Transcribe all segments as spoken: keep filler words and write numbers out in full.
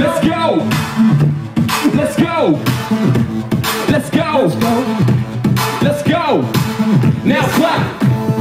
Let's go. Let's go. Let's go. Let's go. Now clap.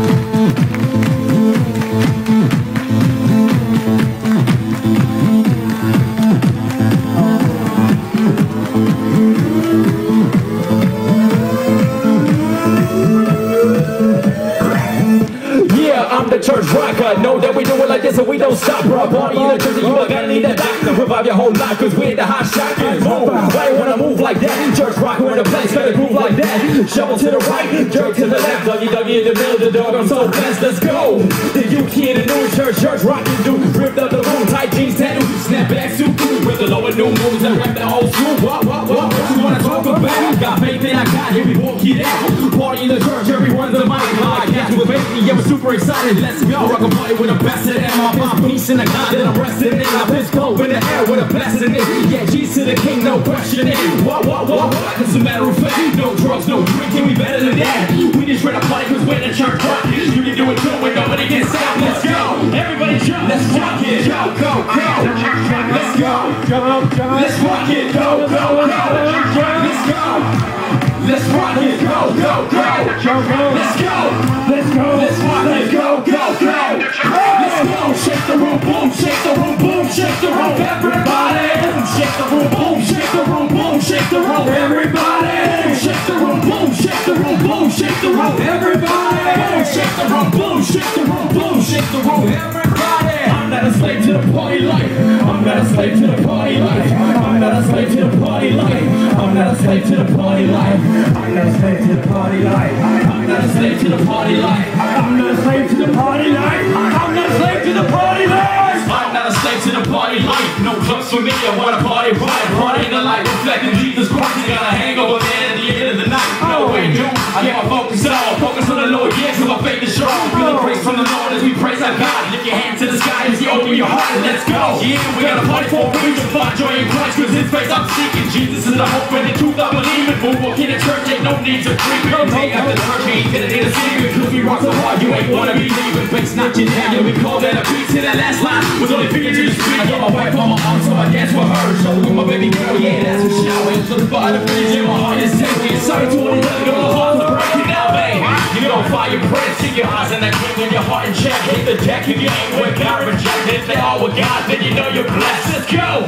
I'm the church rocker. Know that we do it like this and we don't stop, bro. Party in the church and you are gonna need a doctor. Revive your whole life cause we're the hot shotgun. Move, why you wanna move like that? Church rocker in the place, gotta groove like that. Shovel to the right, jerk to the left. Doggy doggy in the middle of the dog, I'm so blessed. Let's go. The U K in the new church, church rockin' dude. Ripped up the room, tight jeans, tattoo, snapback suit. With the lower new moves, I rap the whole school. What, what, what, what you wanna talk about? Got faith that I got, here we won't get out. Party in the church, everyone's a mic. Podcast with baby, yeah, we're super excited. Let's go. Rock a party with a best in it. My bomb piece in the God that I'm resting in. I piss cold in the air with a blessing in it. Yeah, G's to the king, no question in it. What, what, what, what? It's a matter of fact. No drugs, no drinking, we better than that. We just read a party cause we're the church rock. You can do it too when nobody gets out. Let's go. Everybody jump. Let's rock it. Go, go, go. Let's go. Let's rock it. Go, go, go. Let's go. Let's rock it. Go, go, go. Let's go. Let's go. Let's rock it. Go, go, go. Let's go. Shake the room, boom. Shake the room, boom. Shake the room, everybody. Shake the room, boom. Shake the room, boom. Shake the room, everybody. Shake the room, boom. Shake the room, boom. Shake the room, everybody. Shake the room, boom. Shake the room, boom. Shake the room, everybody. I'm not a slave to the party life. I'm not a slave to the party life. I'm not a slave to the party life. I'm not a slave to the party life. I'm not a slave to the party life. I'm not a slave to the party life. I'm not a slave to the party life. I'm not a slave to the party life. I'm not a slave to the party life. No clubs for me. I want a party right. Party in the light, reflecting Jesus Christ. You got a hangover man at the end of the night. No way, dude. I get my focus on. Focus on the Lord, yeah, so my faith is strong. Feel the praise from the Lord as we praise our God. Lift your hand to the sky as you open your heart and let's go. Yeah, we got a party for a reason. Find joy in Christ cause his face I'm seeking. Jesus is the hope and the truth I believe in. Move walk in the church, ain't no need to creep it. Day after church, we ain't gonna need a secret. Cause we rock so hard, you ain't wanna be leaving. Bass knocking down, yeah, we call that a beat. To that last line was only fingers to the street. I got my wife on my arm, so I dance with her. Show with my baby girl, yeah, that's for sure. Wait till the fire to finish in my heart is taking. Sorry to all the other girls, the hearts are breaking now, babe. You know, fire praise, keep your eyes on that king and your heart in check. Hit the deck if you ain't with God rejected. If they all with God, then you know you're blessed. Let's go.